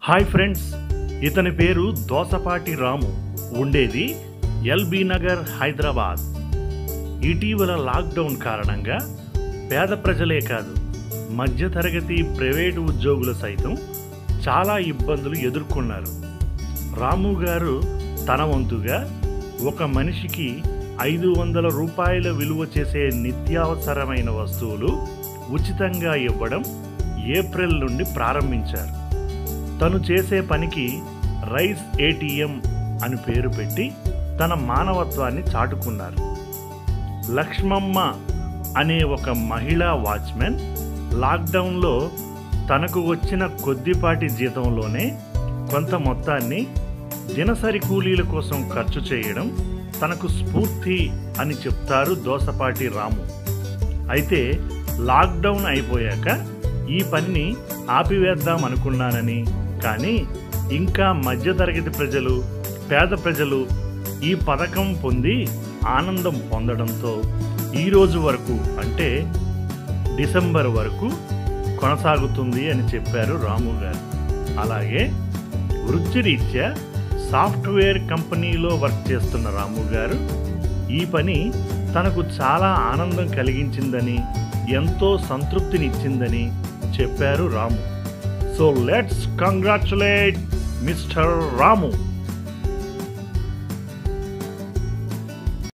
Hi friends, ఇతని పేరు దోసపాటి రాము. ఉండేది ఎల్బీ నగర్, హైదరాబాద్. ఇటీవల లాక్డౌన్ కారణంగా పేద ప్రజలే కాదు, మధ్యతరగతి ప్రైవేటు ఉద్యోగులు సైతం చాలా ఇబ్బందులు ఎదుర్కొన్నారు. రాము గారు తన వంతుగా ఒక మనిషికి 500 రూపాయల విలువ చేసే నిత్యావసరమైన వస్తువులు ఉచితంగా ఇవ్వడం ఏప్రిల్ నుండి ప్రారంభించారు. తను చేసే పనికి రైస్ ఏటీఎం అని పేరు పెట్టి తన మానవత్వాన్ని చాటుకున్నారు. లక్ష్మమ్మ అనే ఒక మహిళా వాచ్మెన్ లాక్డౌన్లో తనకు వచ్చిన కొద్దిపాటి జీతంలోనే కొంత మొత్తాన్ని దినసరి కూలీల కోసం ఖర్చు చేయడం తనకు స్ఫూర్తి అని చెప్తారు దోసపాటి రాము. అయితే లాక్డౌన్ అయిపోయాక ఈ పనిని ఆపివేద్దాం అనుకున్నానని, కానీ ఇంకా మధ్యతరగతి ప్రజలు, పేద ప్రజలు ఈ పథకం పొంది ఆనందం పొందడంతో ఈరోజు వరకు, అంటే డిసెంబర్ వరకు కొనసాగుతుంది అని చెప్పారు రాము గారు. అలాగే వృత్తిరీత్యా సాఫ్ట్వేర్ కంపెనీలో వర్క్ చేస్తున్న రాము గారు ఈ పని తనకు చాలా ఆనందం కలిగించిందని, ఎంతో సంతృప్తినిచ్చిందని చెప్పారు Ramu. So let's congratulate mister Ramu.